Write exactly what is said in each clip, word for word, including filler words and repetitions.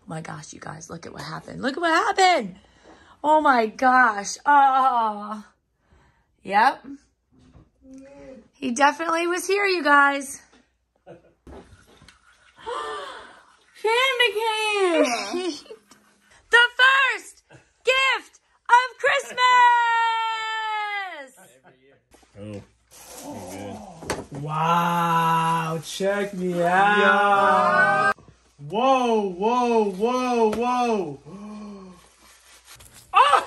my gosh, you guys, look at what happened. Look at what happened. Oh my gosh. Oh. Yep. He definitely was here, you guys. Santa came. The first gift of Christmas. Oh. Wow, check me out. Whoa, whoa, whoa, whoa. Oh!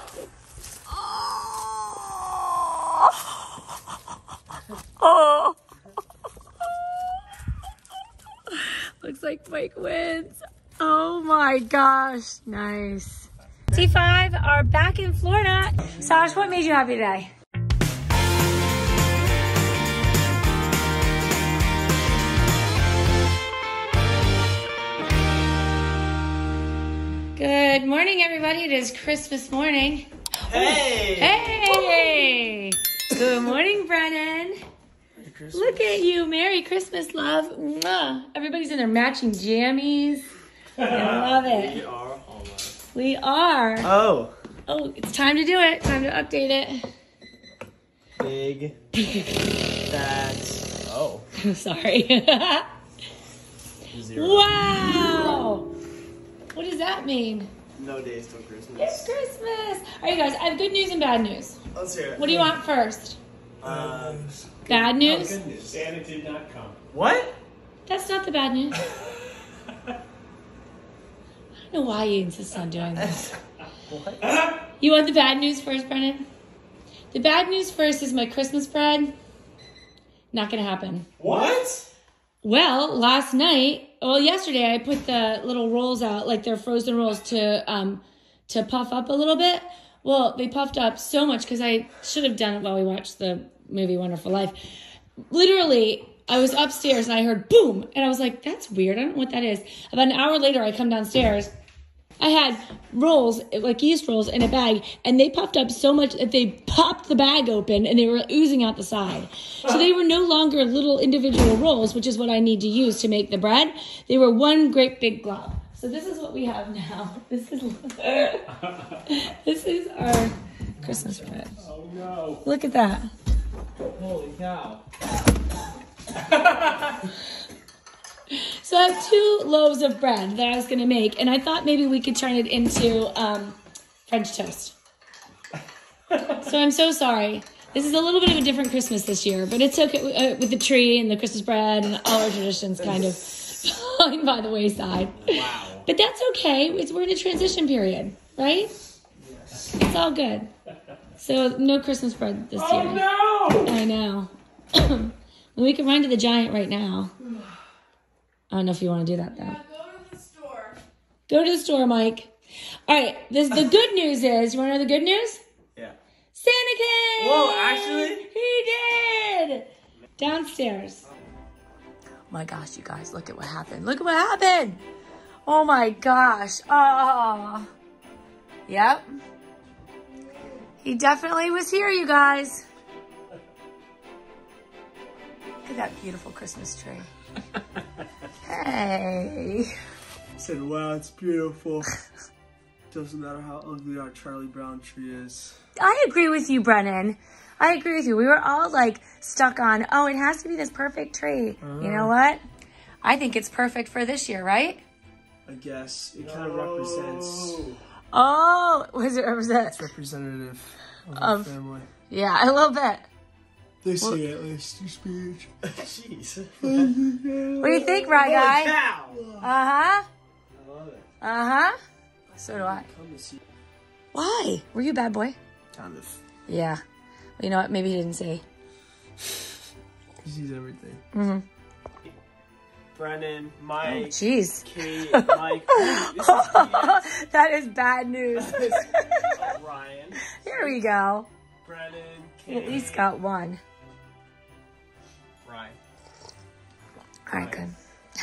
Oh. Looks like Mike wins. Oh my gosh, nice. T five are back in Florida. Sash, what made you happy today? Good morning, everybody. It is Christmas morning. Hey! Hey! Good morning, Brennan. Look at you. Merry Christmas, love. Mwah. Everybody's in their matching jammies. I love it. We are all right. We are. Oh. Oh, it's time to do it. Time to update it. Big. That's. Oh. I'm sorry. Zero. Wow. What does that mean? No days till Christmas. It's Christmas. All right, guys. I have good news and bad news. Let's hear it. What do you want first? Um, Bad news? Oh, good news. Santa did not come. What? That's not the bad news. I don't know why you insist on doing this. What? You want the bad news first, Brennan? The bad news first is my Christmas bread. Not gonna happen. What? Well, last night, well, yesterday I put the little rolls out, like they're frozen rolls, to um to puff up a little bit. Well, they puffed up so much because I should have done it while we watched the movie Wonderful Life. Literally, I was upstairs and I heard boom, and I was like, that's weird. I don't know what that is. About an hour later, I come downstairs. I had rolls, like yeast rolls, in a bag, and they puffed up so much that they popped the bag open and they were oozing out the side. So they were no longer little individual rolls, which is what I need to use to make the bread. They were one great big glob. So this is what we have now. This is this is our Christmas bread. Oh no. Look at that. Holy cow. So I have two loaves of bread that I was going to make, and I thought maybe we could turn it into um, French toast. So I'm so sorry. This is a little bit of a different Christmas this year, but it's okay uh, with the tree and the Christmas bread and all our traditions kind of falling by the wayside. Wow. But that's okay. It's, we're in a transition period, right? Yes. It's all good. So no Christmas bread this Oh year. no! I know. We can run to the Giant right now. I don't know if you want to do that, though. Yeah, go to the store. Go to the store, Mike. All right. This, the good news is, you want to know the good news? Yeah. Santa came! Whoa, actually? He did! Downstairs. Oh my gosh, you guys, look at what happened. Look at what happened! Oh my gosh. Oh. Yep. He definitely was here, you guys. Look at that beautiful Christmas tree. Hey. I said, wow, it's beautiful. Doesn't matter how ugly our Charlie Brown tree is. I agree with you, Brennan. I agree with you. We were all like stuck on, oh, it has to be this perfect tree. Uh, you know what? I think it's perfect for this year, right? I guess. It kind of represents. Oh, what does it represent? It's representative of Of- our family. Yeah, a little bit. They Well- say at least your speech. Jeez. What do you think, Rye Guy? Cow. Uh-huh. I love it. Uh-huh. So do I. Come to see. Why? Were you a bad boy? Kind of. Yeah. Well, you know what? Maybe he didn't say. He sees everything. Mm-hmm. Brennan, Oh, Mike, jeez. Kate, Mike. This is Kate. That is bad news. This is Ryan. Here we go. Brennan, He Kate. at least got one. Ryan. All right, good.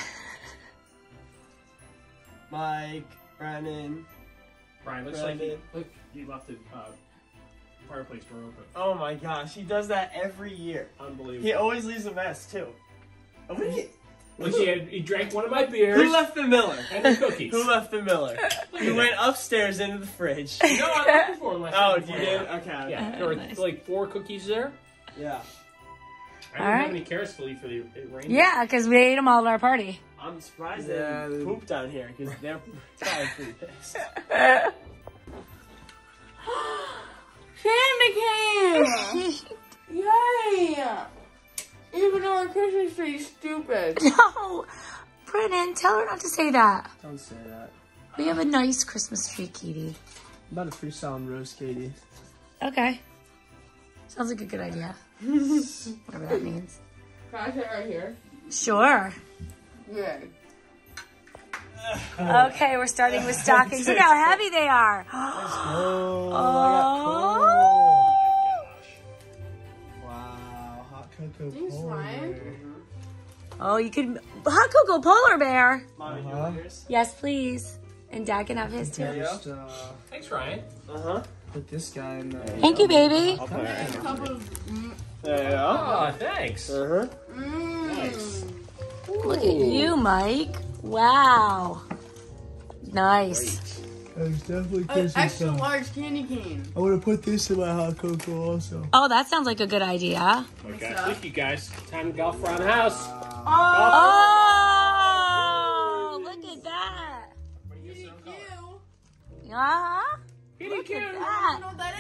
Mike, Brennan. Brian, looks like he, Brennan. look, he left the uh, fireplace door open. Oh my gosh, he does that every year. Unbelievable. He always leaves a mess too. Oh, what are you? Well, he, had, he drank one of my beers. Who left the Miller? And the cookies. Who left the Miller? He went upstairs into the fridge. No, I left before him last Oh, night you before did? that. Okay. okay. Yeah, there were Nice. like four cookies there. Yeah. I didn't have any carrots to leave for the it rained. Yeah, because we ate them all at our party. I'm surprised Yeah, they they- pooped down here because they're probably pretty pissed. Candy cane! Yay! Even on a Christmas tree, stupid. No, Brennan, tell her not to say that. Don't say that. We have a nice Christmas tree, Katie. I'm about to freestyle and roast Katie. Okay. Sounds like a good idea. Whatever that means. Can I sit right here? Sure. Good. Okay, we're starting with stockings. Look how heavy they are. Oh, Oh. Wow, hot cocoa. Thanks, polar Ryan. bear. Oh, you could hot cocoa polar bear. Mommy, Uh-huh. you want yours? Yes, please. And Dad can have his too. Yeah. Just, uh, Thanks, Ryan. Uh huh. put this guy in there. Thank you, baby. I'll put it A right cup of. Mm, there. You go. Oh, thanks. Uh huh. mm. Nice. Look at you, Mike. Wow. Nice. There's definitely An Christmas extra stuff. large candy cane. I want to put this in my hot cocoa also. Oh, that sounds like a good idea. Okay, up? thank you guys. Time to golf around the house. Oh, look at that. Thank you. Uh-huh. Look I That. don't know what that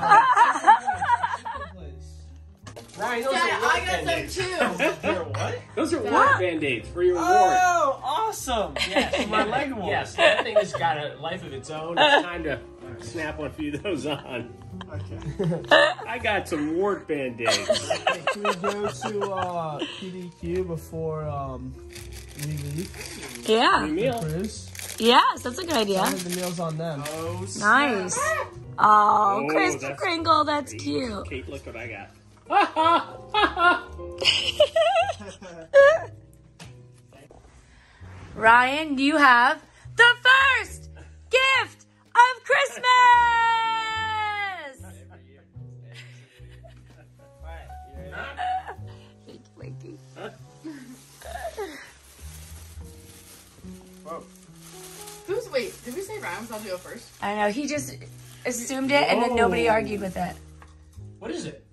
Ryan, is. those Dad, are I work got some band-aids. too. You're what? Those are Dad. work band-aids for your award. Oh, awesome! Yes, my leg wall. Yes, that thing has got a life of its own. It's time to snap a few of those on. Okay. I got some work band-aids. Can we go to uh, P D Q before um, we leave? Yeah. Meal. Chris? Yes, that's a good idea. I think the meal's on them. Oh, Nice. Oh, Oh, Krista that's- Kringle, that's cute. Kate, look what I got. Ryan, you have the first gift of Christmas! Thank you, Mikey. Who's, wait, did we say Ryan was about to go first? I know, he just assumed it and then nobody argued with it. What is it?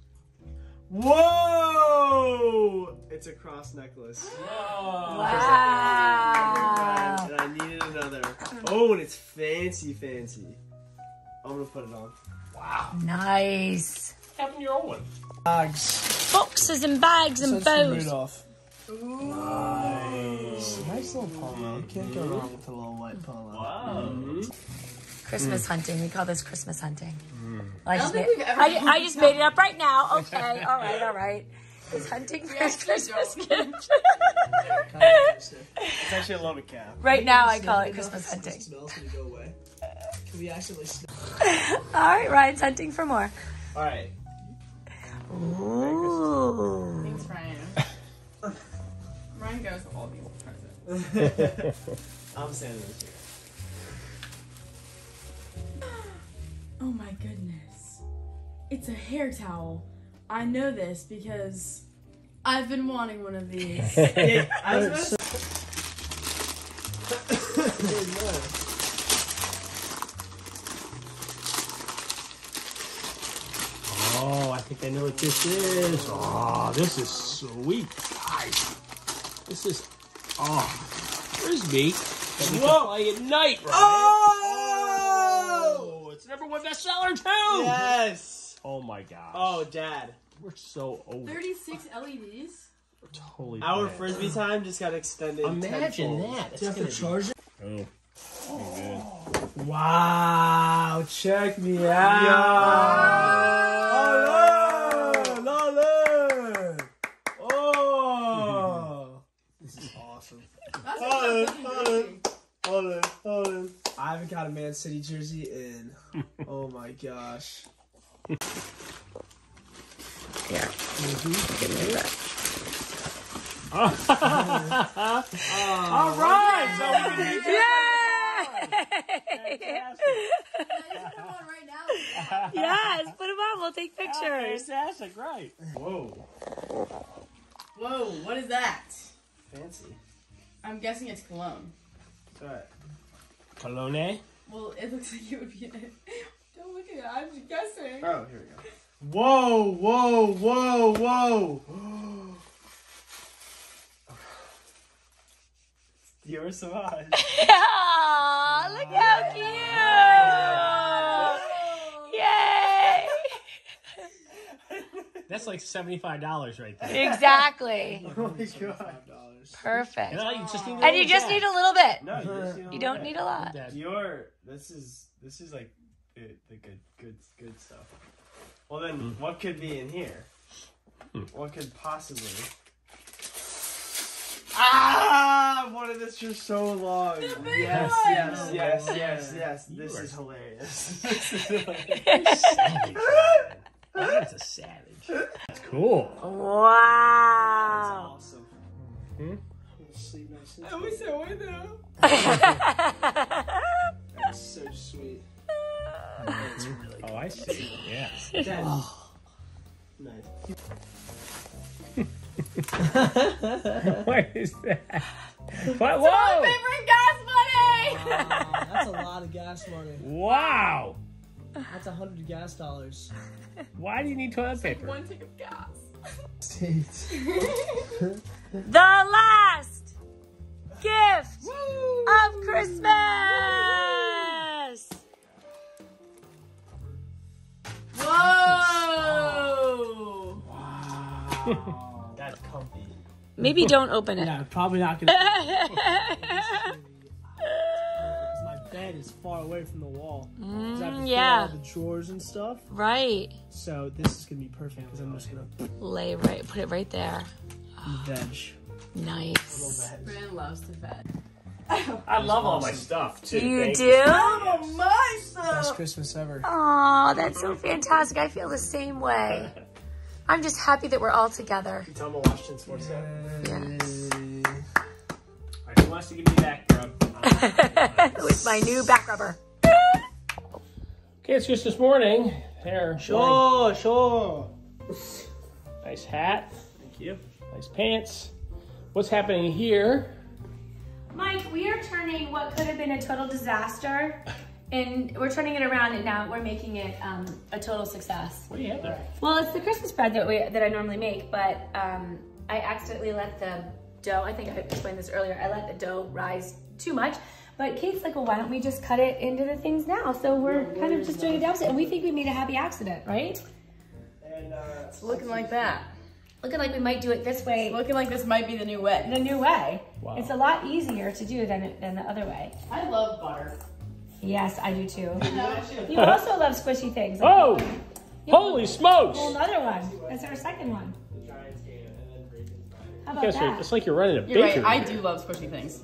Whoa! It's a cross necklace. Wow. And I needed another. Oh, and it's fancy, fancy. I'm gonna put it on. Wow. Nice. What happened to your old one? Bags. Boxes and bags and Such bows. Rudolph. Nice. Nice little polo. You can't go wrong with a little white polo. Wow. Christmas hunting. We call this Christmas hunting. I, I just don't made, think we've ever I, done I just made it up right now. Okay. All right. All right. It's hunting for his actually Christmas don't. gift. It's actually a loaded cap. Right now, I call it Christmas hunting. The smell's gonna go away. Can we actually smell? All right, Ryan's hunting for more. All right. Ooh. Thanks, Ryan. Ryan goes to all these presents. I'm standing this here. Oh my goodness. It's a hair towel. I know this because I've been wanting one of these. Yeah, I was about to Oh, I think I know what this is. Oh, this is sweet, guys. This is, oh, frisbee that we can play at night, right? Oh! Oh, it's number one bestseller too. Yes! Oh my gosh. Oh, Dad. We're so over. thirty-six L E Ds? We're totally Our bad. frisbee time just got extended. Imagine tenfold. that. It's Do you have gonna to be- charge it? Oh. Oh, Wow, check me out. Yo! Lolly! Oh! This is awesome. That's Hold it, fucking hold crazy. it, hold it, hold it. I haven't got a Man City jersey in. Oh my gosh. Here. Give me that. All right. So we can be Yay! fantastic. Come on right now. Yes, put them on. We'll take pictures. Fantastic, right? Whoa. Whoa, what is that? fancy. I'm guessing it's cologne. It's alright. Cologne? Well, it looks like it would be in it. Don't look at it. I'm just guessing. Oh, here we go. Whoa, whoa, whoa, whoa. Dior Sauvage. Oh, look how cute! Yay! That's like seventy-five dollars right there. Exactly. Oh my god. Perfect. You know, you just need a And you little just bit. need a little bit. No, you, just, you, You don't need a lot. That- Dior, this is this is like the, the good good good stuff. Well then, Mm. what could be in here? Mm. What could possibly? Ah! I've wanted this for so long. Yes, yes, yes, yes, yes, yes. You This are- is hilarious. This is hilarious. Savage, man. That's a savage. That's cool. Wow. Awesome. Hmm? Sleep nice and I was so with them. That's so sweet. That's really Oh, I see. Yes. nice. What is that? What? My Whoa! favorite gas money! Wow, that's a lot of gas money. Wow! That's a hundred gas dollars. Why do you need toilet paper? One tank of gas. The last gift of Christmas. Whoa! Wow. That's comfy. Maybe don't open it. Yeah, probably not gonna. Because my bed is far away from the wall. 'Cause I have to Mm, fill yeah. all the drawers and stuff. Right. So this is gonna be perfect because I'm just gonna Lay right. Put it right there. veg. Nice. Brennan loves to fed. I love all my stuff too. You Thank do? Oh, my Best Christmas ever. Oh, that's so fantastic. I feel the same way. I'm just happy that we're all together. You tell them Washington Sports Center. Yes. Alright, who wants to give me back, bro? With my new back rubber. Okay, it's just this morning. There. Sure, sure. Nice hat. Thank you. Nice pants. What's happening here? Mike, we are turning what could have been a total disaster, and we're turning it around, and now we're making it um, a total success. What do you have there? Well, it's the Christmas bread that we that I normally make, but um, I accidentally let the dough. I think I explained this earlier. I let the dough rise too much. But Kate's like, well, why don't we just cut it into the things now? So we're kind of just doing it the opposite, and we think we made a happy accident, right? And uh, It's looking like that. Looking like we might do it this way, It's looking like this might be the new way. the new way. Wow. It's a lot easier to do than than the other way. I love butter. Yes, I do too. You also love squishy things. like Oh! you- you have Holy smokes! a whole other one. That's our second one. How about Yes, sir. that? It's like you're running a You're bakery. right. I do love squishy things.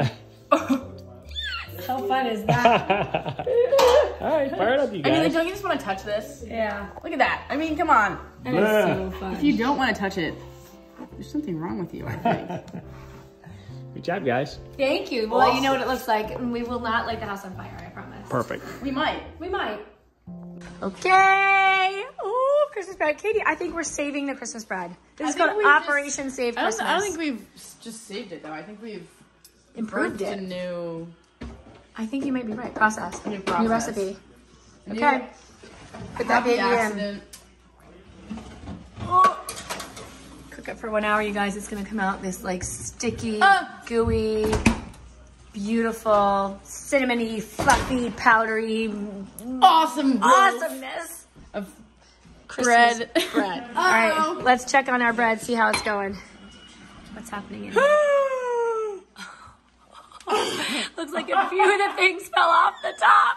How fun is that? All right, fire it up, you I mean, like, guys. don't you just want to touch this? Yeah, Look at that. I mean, come on. that is so fun. If you don't want to touch it, there's something wrong with you, I think. Good job, guys. Thank you. Well, you know what it looks like, and we will not light the house on fire, I promise. Perfect. We might. We might. Okay. Ooh, Christmas bread. Katie, I think we're saving the Christmas bread. This I is think called we've just- Operation Save I don't, Christmas. I don't think we've s- just saved it, though. I think we've improved birthed a it. new, I think you might be right. Process. new process. New recipe. A Okay. new Put that happy baby in. accident. Cook it for one hour, you guys. It's gonna come out this like sticky, Ah. gooey, beautiful, cinnamony, fluffy, powdery Awesome growth awesomeness. of Christmas bread. bread. All right, let's check on our bread, see how it's going. What's happening in here? Looks like a few of the things fell off the top.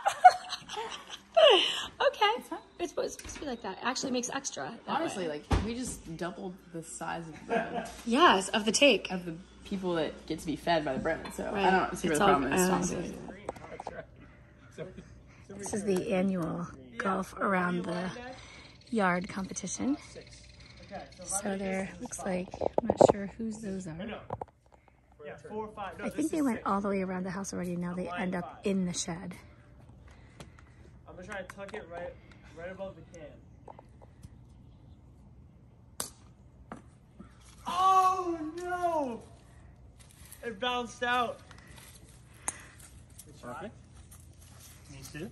Okay, it's supposed to be like that. It actually makes extra. that Honestly, way. like, we just doubled the size of the, Yes, of the take. of the people that get to be fed by the bread. So Right. I don't see where It's the all- problem is. I don't honestly. see This is the annual golf around the yard competition. So there looks like, I'm not sure whose those are. yeah, four or five. No, I think they went all the way around the house already. Now they end up in the shed. I'm gonna try and tuck it right, right above the can. Oh no! It bounced out. Perfect. Me too.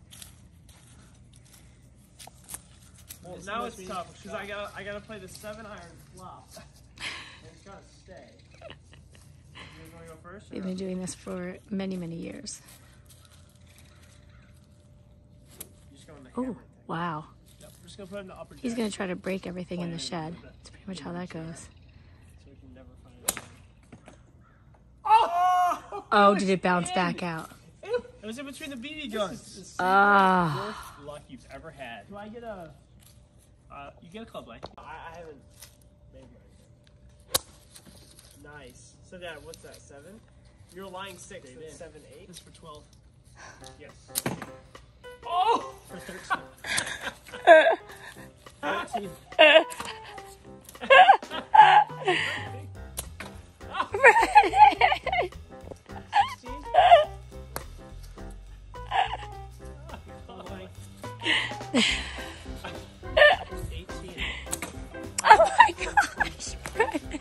Well, now it's tough because I gotta I gotta play the seven iron flop. And it's gotta stay. You guys wanna go first? We've been doing this for many, many years. You're just going to Oh, wow. Yep, we're just gonna put it in the upper deck. He's going to try to break everything in the shed. That's pretty much how that goes. So we can never find it. Oh! Oh, did it bounce back out? It was in between the B B guns. Ah. Worst luck you've ever had. Do I get a? Uh, you get a club leg. I, I haven't made mine. Nice. So Dad, what's that? Seven? You're lying six. Stayed That's in. seven, eight. This is for twelve. Yes. Oh! For thirteen. thirteen. eighteen. Oh my gosh, Brennan.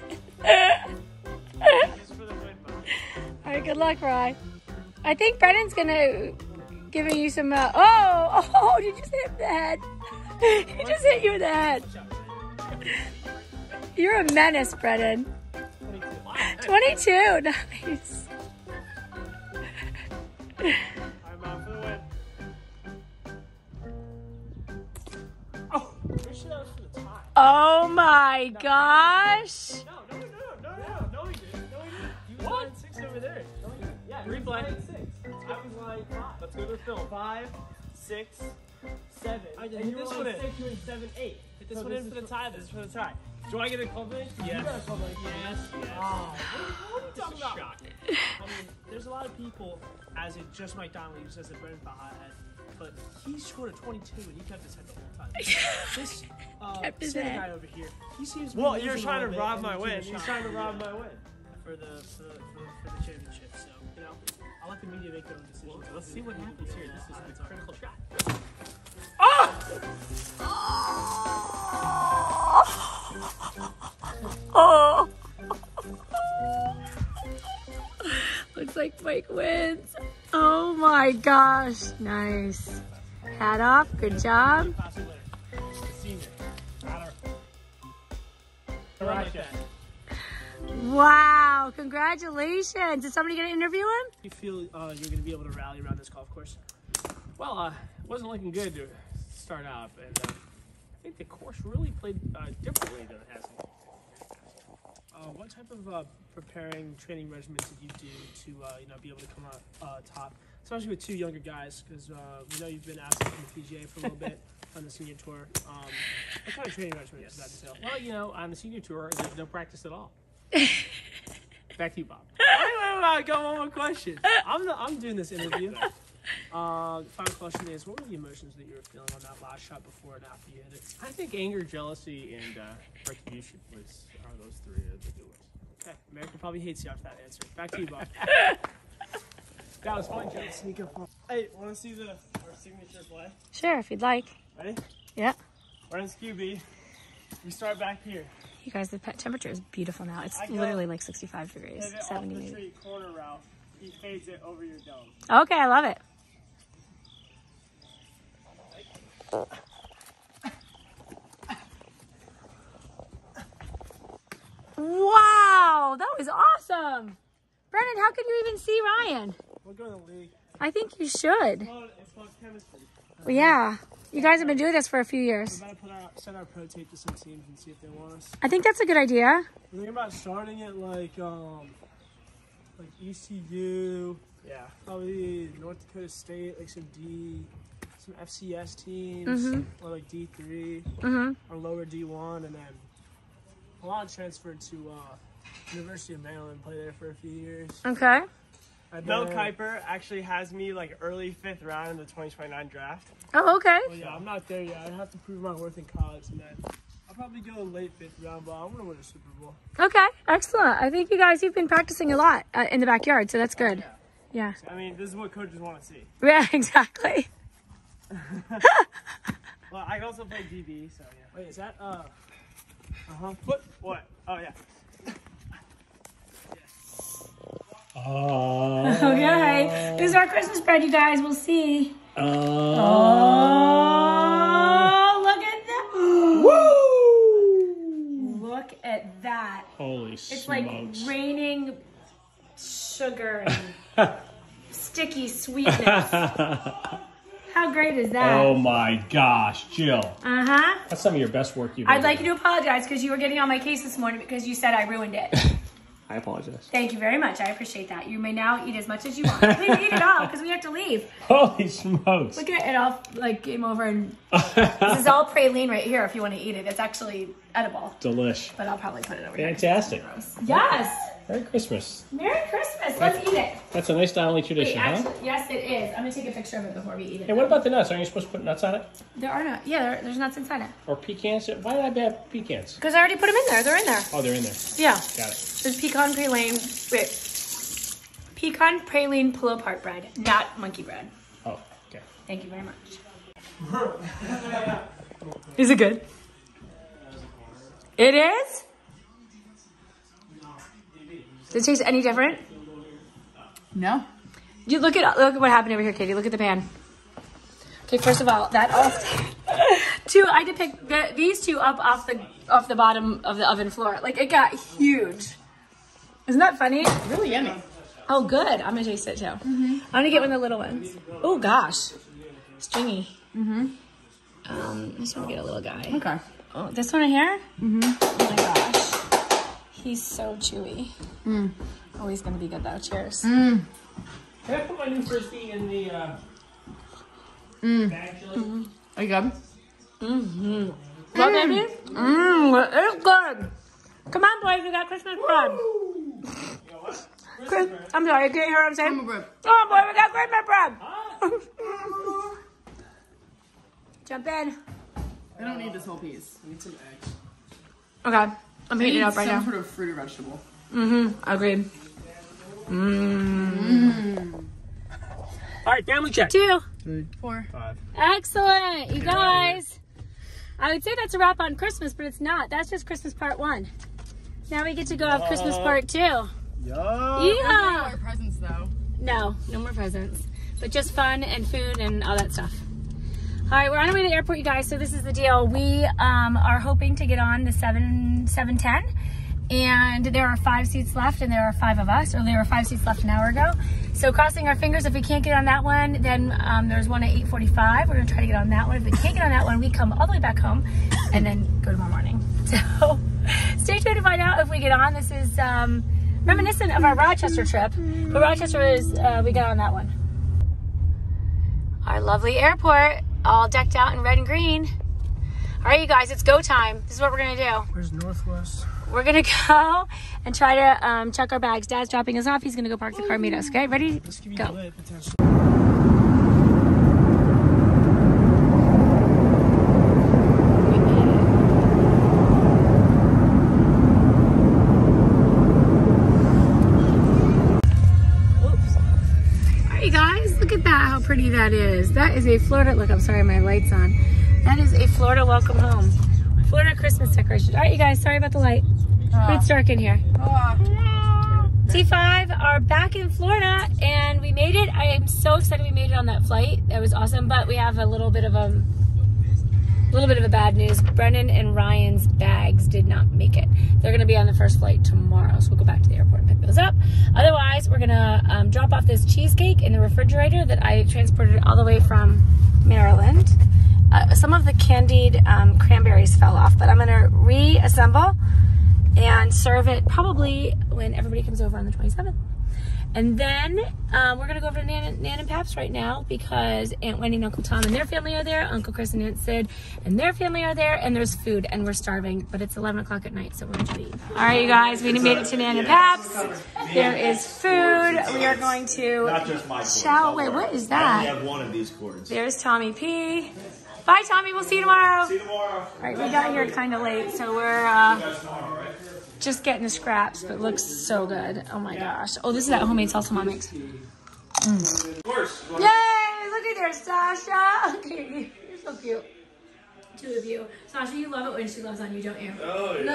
Just for the win, Mom. All right, good luck, Rye. I think Brennan's gonna giving you some. Uh, oh, oh! Did you just hit him in the head? He just hit you in the head. You're a menace, Brennan. Twenty-two, nice. Alright, Mom, for the win. Oh! Pretty sure that was for the tie. Oh my gosh! No, no, no, no, no, no, no, he didn't. No, he didn't. He was lying six over there. No, he didn't. Yeah, Replay. he was lying six. I was lying five. Let's go to the film. Five, six, seven. I And did. hit You this were one on in. six, you were in seven, eight. Hit this No, one this in for is the tie. This is for the tie. Do I get a club link? Yes. You got a club link. Yes, yes. Oh, what are you talking about? Shocking. I mean, there's a lot of people, as in just Mike Donnelly, who says that Brennan's the hothead, but he scored a twenty-two and he kept his head the whole time. This uh, Kept his Santa head. guy over here, he seems to be Well, losing you're a trying to little bit, rob and my he's win. taking He's shots trying to rob yeah, my win. for the for, the- for, for the championship. So you know, I'll let the media make their own decisions. Well, let's see what happens here. This is the critical shot. Oh! Looks like Mike wins. Oh my gosh, nice. Hat off, good job. Pass it later. The senior. Matter. Like that. Wow, congratulations. Is somebody gonna interview him? Do you feel uh, you're going to be able to rally around this golf course? Well, uh, it wasn't looking good to start out, and uh, I think the course really played uh, differently than it has. Uh, what type of uh, preparing training regimen did you do to uh, you know be able to come out uh, top, especially with two younger guys? Because uh, we know you've been absent from the P G A for a little bit on the senior tour. Um, what kind of training regimen does that entail? Well, you know, on the senior tour, there's no practice at all. Back to you, Bob. Wait, wait, wait, I got one more question. I'm the, I'm doing this interview. Uh, final question is, what were the emotions that you were feeling on that last shot before and after you hit it? I think anger, jealousy, and uh, retribution was are those three are the good ones. Okay, America probably hates you after that answer. Back to you, Bob. That was fun, Joe. Sneak up on. Hey, want to see the our signature play? Sure, if you'd like. Ready? Yeah. Brennan's Q B. We start back here. You guys, the pe- temperature is beautiful now. It's I go- literally like sixty-five degrees, Hit it off seventy the maybe. tree corner route. He fades it over your dome. Okay, I love it. Wow, that was awesome. Brennan, how could you even see Ryan? We'll go to the league. I think you should. It's called, it's called chemistry. Well, yeah, you guys have been doing this for a few years. We're about to put our, send our pro tape to some teams and see if they want us. I think that's a good idea. We're thinking about starting it like um, like E C U. Yeah. Probably North Dakota State, like some D, some F C S teams, Mhm. or like D three, Mhm. or lower D one, and then I want to transfer to uh, University of Maryland, play there for a few years. Okay. And Mel then- Kiper actually has me like early fifth round in the twenty twenty-nine draft. Oh, okay. Well, yeah, I'm not there yet. I have to prove my worth in college, and then I'll probably go late fifth round, but I want to win a Super Bowl. Okay, excellent. I think you guys, you've been practicing a lot uh, in the backyard, so that's good. Yeah. I mean, this is what coaches want to see. Yeah, exactly. Well, I can also play D B, so yeah. Wait, is that uh? Uh huh. What? What? Oh yeah. Oh. Okay. This is our Christmas spread, you guys. We'll see. Oh. Oh, look at that. Woo! Look at that. Holy It's smokes. like raining sugar and sticky sweetness. How great is that? Oh my gosh, Jill. Uh-huh. That's some of your best work you've I'd ever like you done. to apologize because you were getting on my case this morning because you said I ruined it. I apologize. Thank you very much. I appreciate that. You may now eat as much as you want. Please eat it all because we have to leave. Holy smokes. Look at it all like game over. And this is all praline right here if you want to eat it. It's actually edible. Delish. But I'll probably put it over Fantastic. here. Yes. Merry Christmas. Merry Christmas. Let's eat it. That's a nice Donnelly tradition, Wait, actually, huh? yes, it is. I'm going to take a picture of it before we eat it. Hey, what about the nuts? Aren't you supposed to put nuts on it? There are not. Yeah, there, there's nuts inside it. Or pecans? Why did I have pecans? Because I already put them in there. They're in there. Oh, they're in there. Yeah. Got it. There's pecan praline. Wait. Pecan praline pull apart bread, not monkey bread. Oh, okay. Thank you very much. Is it good? It is? Does it taste any different? No. You look at look at what happened over here, Katie. Look at the pan. Okay, first of all, that all two I had to pick the, these two up off the off the bottom of the oven floor. Like it got huge. Isn't that funny? Really yummy. Oh, good. I'm gonna taste it too. Mm-hmm. I'm gonna get one of the little ones. Oh gosh, stringy. Mm-hmm. Um, I just want to get a little guy. Okay. Oh, this one right here? Mm-hmm. Oh my gosh. He's so chewy. Mm. Oh, he's gonna be good though. Cheers. Mm. Can I put my new frisbee in the uh, Mm. bag, Jill? Mm-hmm. Are you good? Mm-hmm. What, baby? Mmm, it's good. Come on, boys, we got Christmas bread. Chris, I'm sorry, you can't hear what I'm saying? Bread. Come on, boy, we got Christmas bread. Jump in. I don't need this whole piece. I need some eggs. Okay, I'm I heating need it up right some now. sort of fruit or vegetable. Mm-hmm, agreed. Mmm. Mm. All right, family check. Two. Three, Four. five. Excellent, you guys. I would say that's a wrap on Christmas, but it's not. That's just Christmas part one. Now we get to go have Christmas part two. Yo. Yeah. More presents though. No, no more presents, but just fun and food and all that stuff. All right, we're on our way to the airport, you guys. So this is the deal. We um, are hoping to get on the seven seven ten, and there are five seats left, and there are five of us, or there were five seats left an hour ago. So crossing our fingers, if we can't get on that one, then um, there's one at eight forty-five. We're gonna try to get on that one. If we can't get on that one, we come all the way back home, and then go tomorrow morning. So stay tuned to find out if we get on. This is um, reminiscent of our Rochester trip, but Rochester is, uh, we got on that one. Our lovely airport, all decked out in red and green. All right, you guys, it's go time. This is what we're gonna do. Where's Northwest? We're gonna go and try to um, check our bags. Dad's dropping us off. He's gonna go park the car and meet us. Okay, ready? Let's give you Go. delay potential. Oops. All right, you guys, look at that. How pretty that is. That is a Florida. Look, I'm sorry, my light's on. That is a Florida welcome home. Florida Christmas decoration. All right, you guys, sorry about the light. Uh, It's dark in here. uh, T five are back in Florida, and we made it. I am so excited we made it on that flight. That was awesome, but we have a little bit of a little bit of a bad news. Brennan and Ryan's bags did not make it. They're gonna be on the first flight tomorrow, so we'll go back to the airport and pick those up. Otherwise, we're gonna um, drop off this cheesecake in the refrigerator that I transported all the way from Maryland. Uh, some of the candied um, cranberries fell off, but I'm gonna reassemble and serve it probably when everybody comes over on the twenty-seventh. And then um, we're gonna go over to Nan, Nan and Pap's right now because Aunt Wendy and Uncle Tom and their family are there, Uncle Chris and Aunt Sid and their family are there, and there's food, and we're starving, but it's eleven o'clock at night, so we're gonna eat. All right, you guys, we made it to Nan and Pap's. There is food. We are going to Not just my cord. chow. Wait, what is I only that? have one of these cords. There's Tommy P. Bye, Tommy. We'll see you tomorrow. See you tomorrow. All right, we got here kind of late, so we're uh, just getting the scraps, but it looks so good. Oh my gosh. Oh, this is that homemade salsa mom makes. Mm. Yay! Look at there, Sasha. Okay, you're so cute. two of you. Sasha, you love it when she loves on you, don't you? Oh, yeah. No.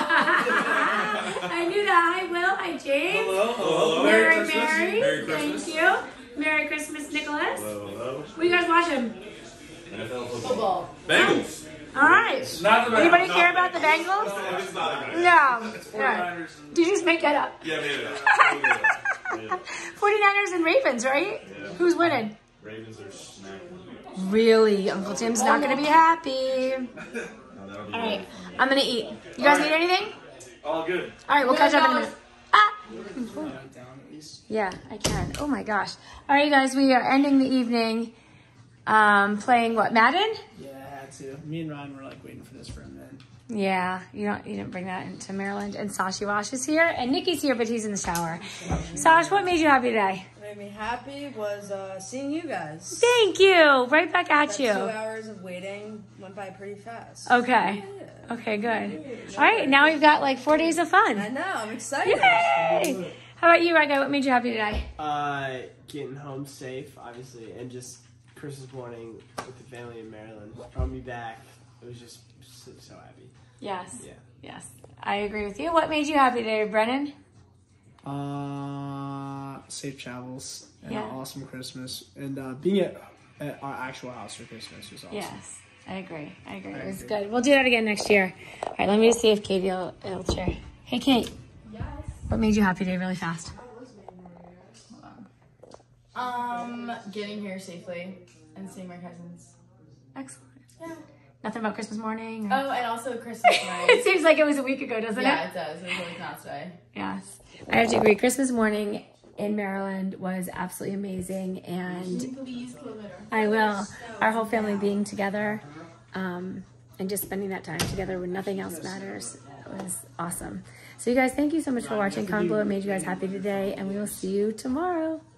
I knew that. Hi, Will. Hi, James. Hello. Hello. Merry, Merry Christmas. Mary. Merry Christmas. Thank you. Merry Christmas, Nicholas. Hello, hello. What are you guys watching? N F L football. Football. Bengals. All right. Not the Anybody Bengals. care about the Bengals? No, it's not the Bengals. No. It's Yeah. forty-niners and... Did you just make that up? Yeah, made it up. Made it up. Made it up. forty-niners and Ravens, right? Yeah. Who's winning? Ravens are snacking. Really? Uncle Tim's not going to be happy. No, that'll be All right. I'm going to eat. You guys All right. need anything? all good. All right, we'll catch up in a minute. Ah! Donnellys. Yeah, I can. Oh my gosh. All right, you guys, we are ending the evening um, playing what, Madden? Yeah, I had to. Me and Ryan were like waiting for this for a minute. Yeah, you don't you didn't bring that into Maryland. And Sashi Wash is here, and Nikki's here, but he's in the shower. Sash, what made you happy today? What made me happy was uh, seeing you guys. Thank you. Right back at That you. two hours of waiting went by pretty fast. Okay. Okay, good. All right, now we've got like four days of I fun. know, I'm excited. Yay! How about you, Ragga? What made you happy today? Uh, getting home safe, obviously, and just Christmas morning with the family in Maryland. Brought me back. It was just so, so happy. Yes. Yeah. Yes. I agree with you. What made you happy today, Brennan? Uh, safe travels and Yeah. an awesome Christmas, and uh, being at, at our actual house for Christmas was awesome. Yes. I agree. I agree. I It was agree. good. We'll do that again next year. All right, let me just see if Katie will, will share. Hey, Kate. Yes. What made you happy today really fast? Um, getting here safely and seeing my cousins. Excellent. Yeah. Nothing about Christmas morning? or- Oh, and also Christmas it night. seems like it was a week ago, doesn't Yeah, it? it does. It was really not today. Yes. I have to agree. Christmas morning in Maryland was absolutely amazing. And Please close it. I will. Our whole family being together um, and just spending that time together when nothing else matters was awesome. So you guys, thank you so much for watching. Comment below what made you guys happy today. And we will see you tomorrow.